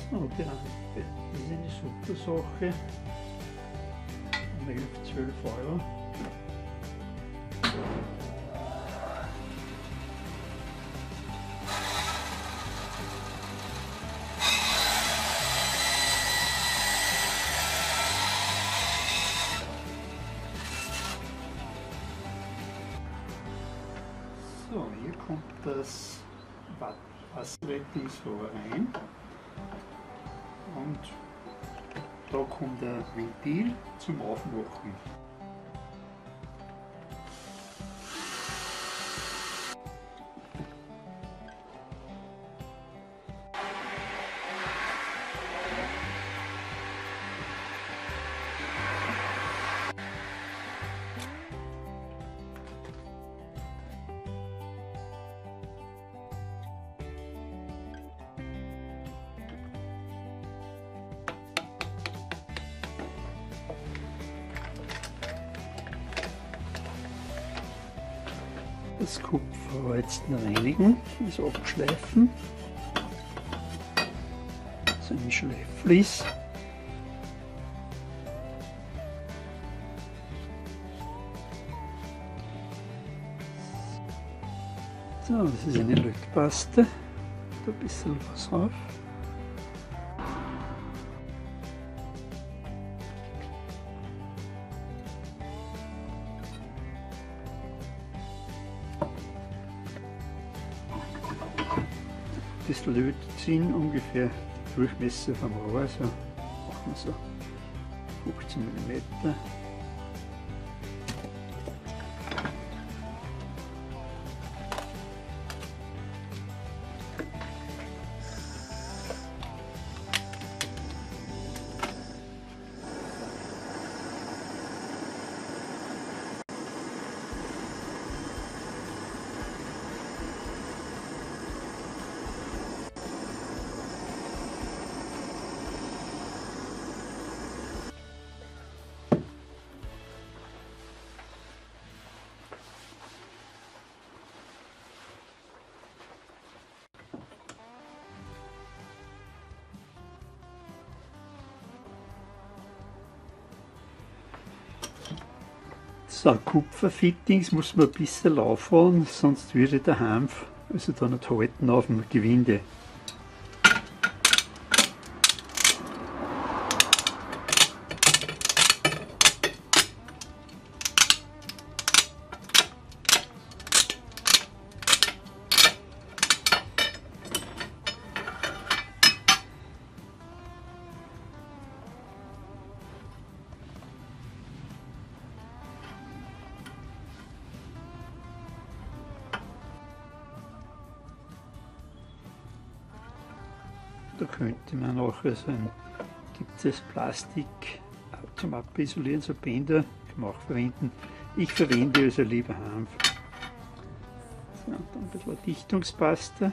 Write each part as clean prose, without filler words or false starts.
So, die Lampe. Das ist eine super Sache. Um 11, 12 Euro. So, hier kommt das Wasserventilator rein und da kommt ein Ventil zum Aufmachen. Das Kupferholzen reinigen, das abschleifen, so ein Schleifflies. So, das ist eine Lötpaste, da ein bisschen was drauf. Das Lötziehen ungefähr Durchmesser vom Rohr, so machen wir so 15 mm. So, Kupferfittings muss man ein bisschen aufholen, sonst würde der Hanf also da nicht halten auf dem Gewinde. Da könnte man nachher so ein, gibt es Plastik zum Abisolieren, so Bänder, kann man auch verwenden. Ich verwende also lieber Hanf. So, und dann ein bisschen Dichtungspaste.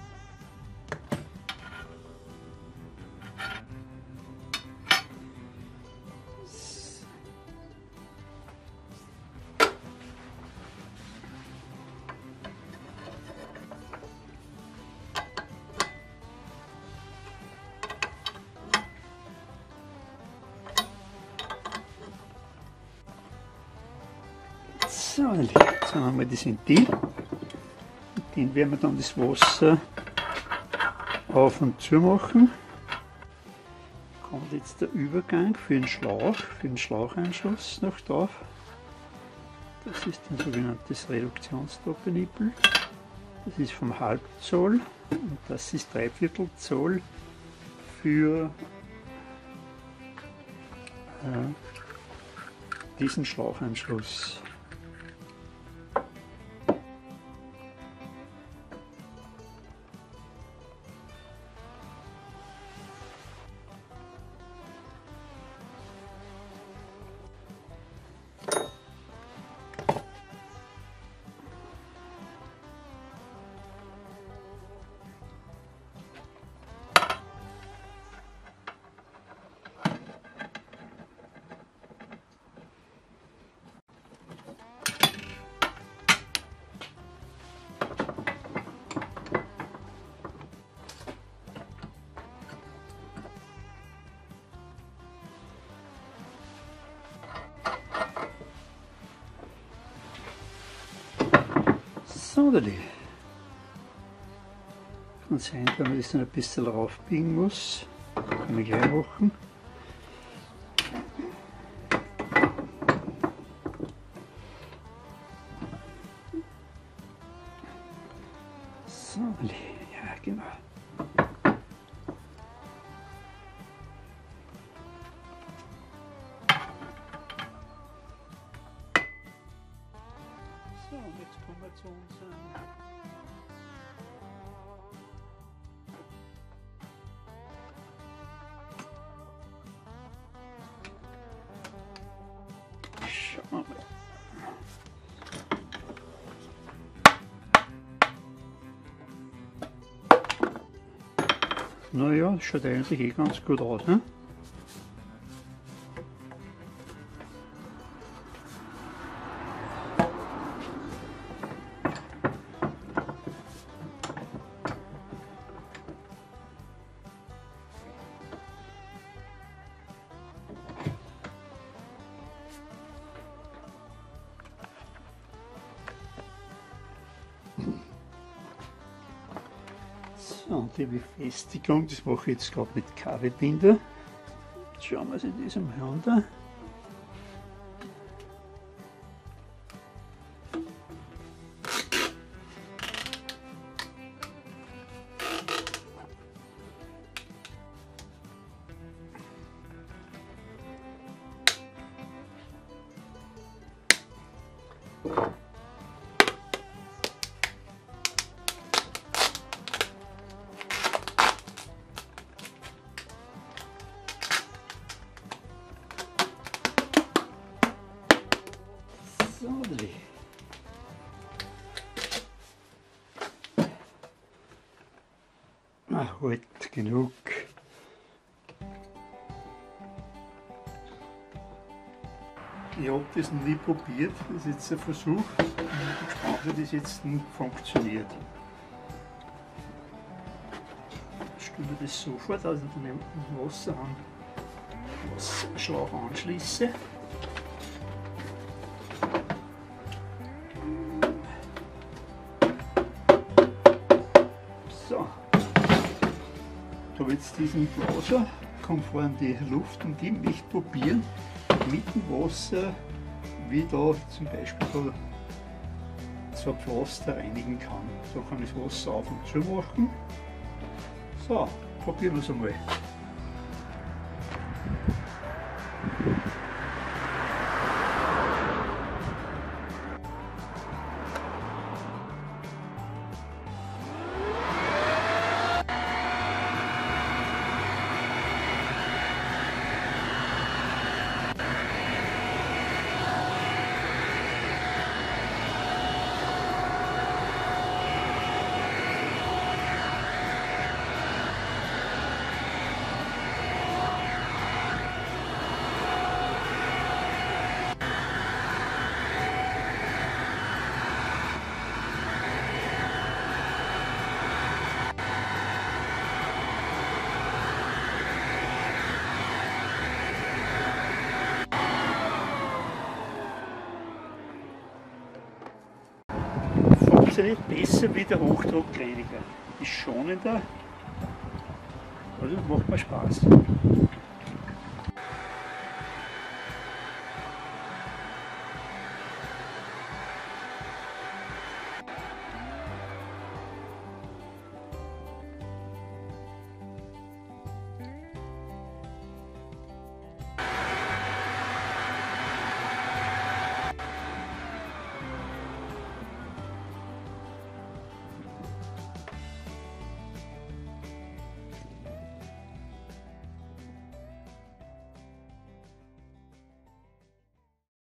So, jetzt haben wir das Ventil. Mit dem werden wir dann das Wasser auf und zu machen. Kommt jetzt der Übergang für den Schlauchanschluss noch drauf. Das ist ein sogenanntes Reduktionsdoppelnippel. Das ist vom Halbzoll und das ist Dreiviertel Zoll für diesen Schlauchanschluss. Sonderlich. Kann sein, dass man das dann ein bisschen raufbiegen muss. Kann ich gleich machen. Sonderlich, ja genau. So, und jetzt kommen wir zu unserem schauen wir mal. Naja, das schaut eigentlich eh ganz gut aus, ne? So, und die Befestigung, das mache ich jetzt gerade mit Kabelbinder. Jetzt schauen wir uns das einmal an. Sonderlich. Halt genug. Ich habe das noch nie probiert, das ist jetzt ein Versuch. Ich bin gespannt, wie das jetzt funktioniert. Ich stelle das so vor, dass ich den Wasserschlauch anschließe. So, da habe jetzt diesen Blaser, kommt vorne die Luft und die möchte probieren mit dem Wasser, wie da zum Beispiel da so ein Pflaster reinigen kann. Da kann ich das Wasser auf und zu machen. So, probieren wir es einmal. Funktioniert besser wie der Hochdruckreiniger. Ist schonender, also macht mir Spaß.